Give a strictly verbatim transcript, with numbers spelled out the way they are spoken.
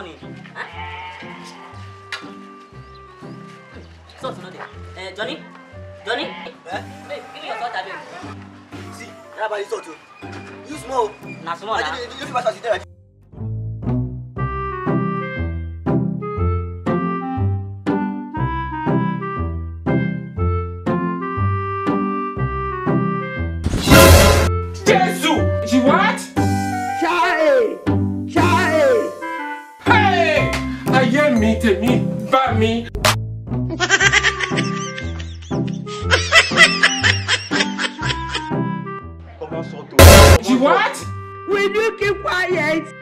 money. Huh? Salt no there. Eh, Johnny? Johnny? Eh? Hey, give me your salt, baby. See, that about salt too. Use small. Na small na. You you pass there. Jesus! You what? Chai! Chai! Hey! I hear me, take me, back me. You what? Will you keep quiet?